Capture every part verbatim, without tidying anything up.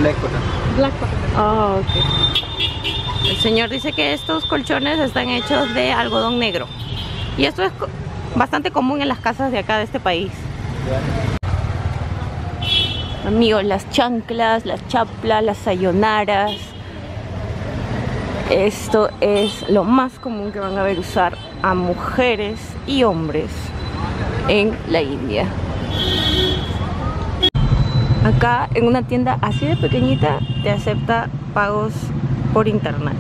Black cotton. Black cotton. Oh, ok. El señor dice que estos colchones están hechos de algodón negro. Y esto es bastante común en las casas de acá de este país. Amigos, las chanclas, las chaplas, las sayonaras. Esto es lo más común que van a ver usar a mujeres y hombres en la India. Acá en una tienda así de pequeñita te acepta pagos por internet.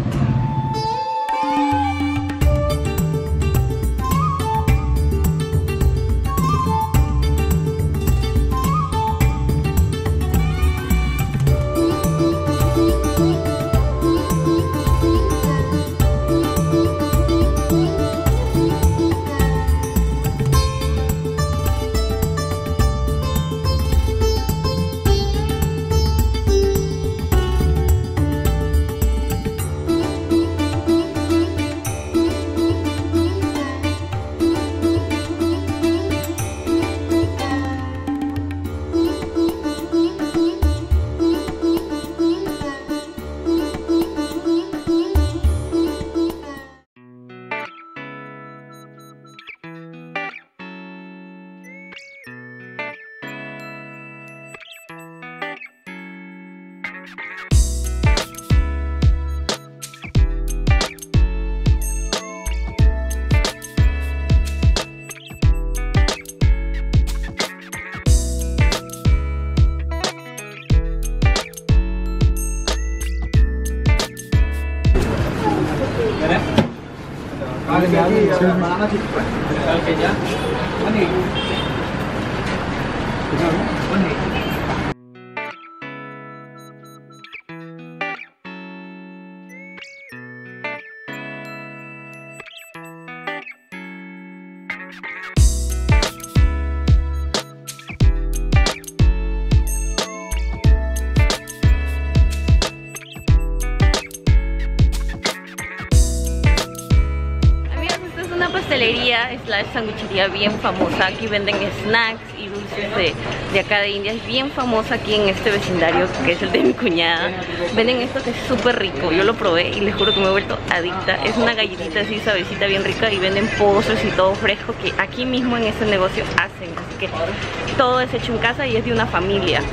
Pastelería, es la sanguchería bien famosa. Aquí venden snacks y dulces de, de acá de India. Es bien famosa aquí en este vecindario, que es el de mi cuñada. Venden esto que es súper rico. Yo lo probé y les juro que me he vuelto adicta. Es una galletita así suavecita, bien rica, y venden pozos y todo fresco que aquí mismo en este negocio hacen. Así que todo es hecho en casa y es de una familia.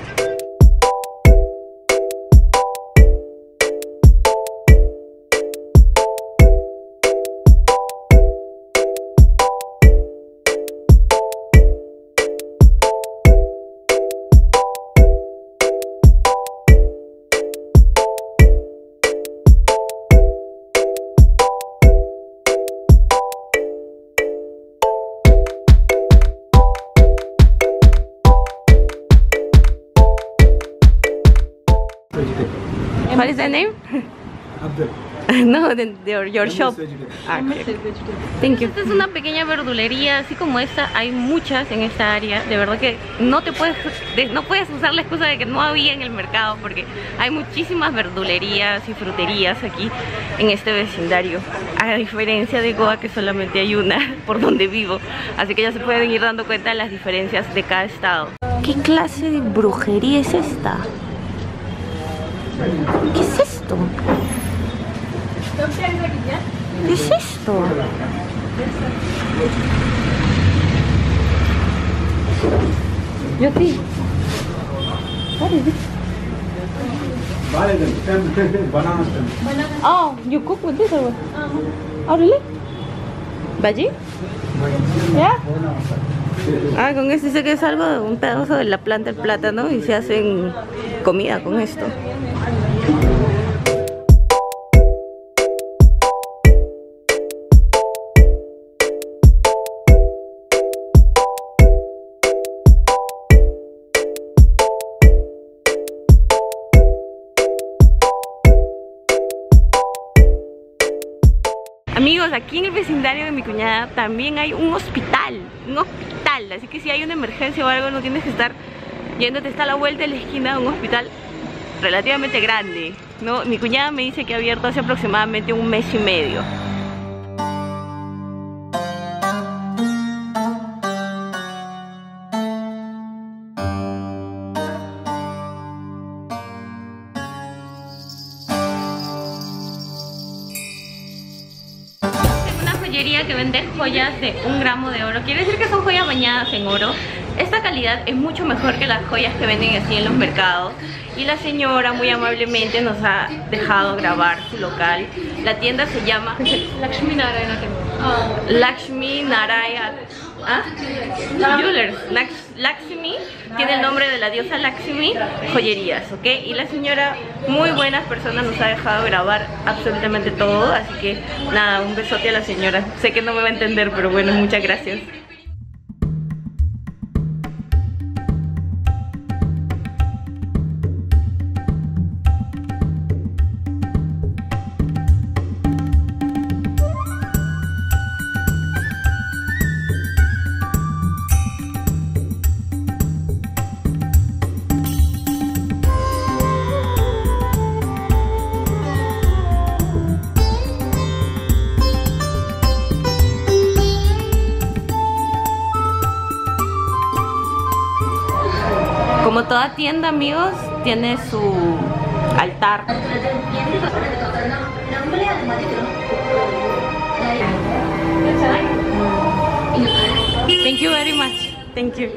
What is the name? Abdul. No, de, de your, your shop. Ah, M S okay. vegetable. Thank you. Esta es una pequeña verdulería, así como esta, hay muchas en esta área. De verdad que no te puedes, de, no puedes usar la excusa de que no había en el mercado, porque hay muchísimas verdulerías y fruterías aquí en este vecindario. A diferencia de Goa, que solamente hay una por donde vivo. Así que ya se pueden ir dando cuenta de las diferencias de cada estado. ¿Qué clase de brujería es esta? ¿Qué es esto? ¿Qué es esto? Yo sí. What is it? Banana stem. Oh, you cook with this or what? Oh, really? ¿Bhaji? Yeah. Ah, con esto dice que es algo de un pedazo de la planta del plátano y se hacen comida con esto. Amigos, aquí en el vecindario de mi cuñada también hay un hospital, un hospital, así que si hay una emergencia o algo no tienes que estar yéndote hasta la vuelta de la esquina de un hospital relativamente grande, ¿no? Mi cuñada me dice que ha abierto hace aproximadamente un mes y medio. joyería que vende joyas de un gramo de oro. Quiere decir que son joyas bañadas en oro. Esta calidad es mucho mejor que las joyas que venden así en los mercados. Y la señora muy amablemente nos ha dejado grabar su local. La tienda se llama Lakshmi Narayana Lakshmi Narayana ¿Ah? Jewelers. Lakshmi tiene el nombre de la diosa Lakshmi Joyerías, ¿ok? Y la señora, muy buenas personas, nos ha dejado grabar absolutamente todo. Así que nada, un besote a la señora. Sé que no me va a entender, pero bueno, muchas gracias. Como toda tienda, amigos, tiene su altar. Thank you very much. Thank you.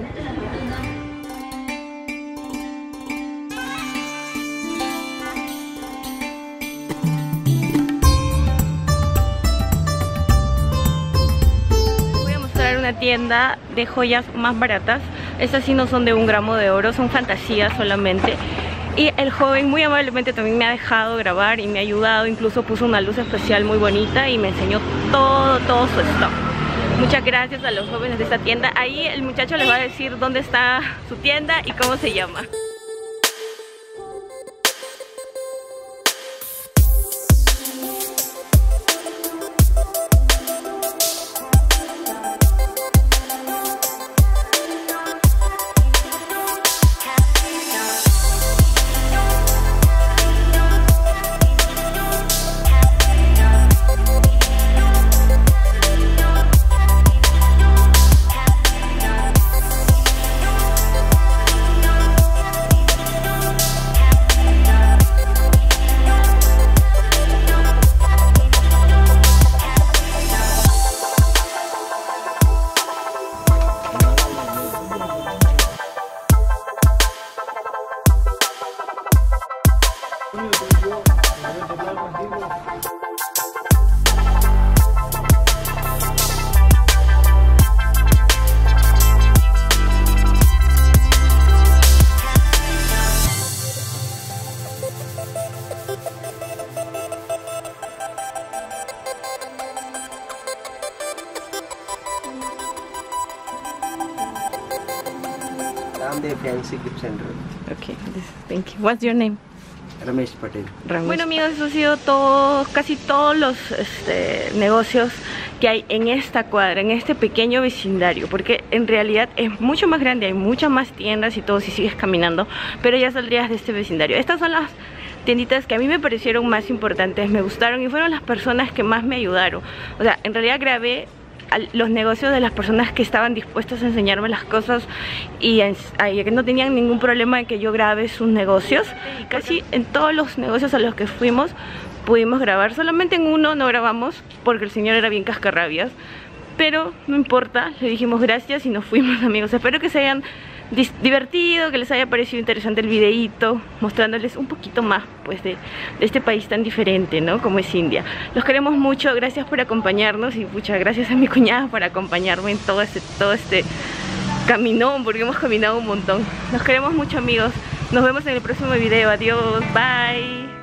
Voy a mostrar una tienda de joyas más baratas. Estas sí no son de un gramo de oro, son fantasías solamente. Y el joven muy amablemente también me ha dejado grabar y me ha ayudado. Incluso puso una luz especial muy bonita y me enseñó todo, todo su stock. Muchas gracias a los jóvenes de esta tienda. Ahí el muchacho les va a decir dónde está su tienda y cómo se llama. Ramdev Fancy Gift Center. Okay, this, thank you. What's your name? Ramesh Patel. Ramesh. Bueno, amigos, eso ha sido todo, casi todos los este, negocios que hay en esta cuadra, en este pequeño vecindario, porque en realidad es mucho más grande, hay muchas más tiendas y todo si sigues caminando, pero ya saldrías de este vecindario. Estas son las tienditas que a mí me parecieron más importantes, me gustaron y fueron las personas que más me ayudaron. O sea, en realidad grabé los negocios de las personas que estaban dispuestas a enseñarme las cosas y que no tenían ningún problema en que yo grabe sus negocios. Y casi en todos los negocios a los que fuimos pudimos grabar. Solamente en uno no grabamos porque el señor era bien cascarrabias, pero no importa, le dijimos gracias y nos fuimos, amigos. Espero que se hayan divertido, que les haya parecido interesante el videito, mostrándoles un poquito más pues de, de este país tan diferente, ¿no? Como es India. Los queremos mucho, gracias por acompañarnos y muchas gracias a mi cuñada por acompañarme en todo este, todo este caminón, porque hemos caminado un montón. Los queremos mucho, amigos. Nos vemos en el próximo video. Adiós, bye.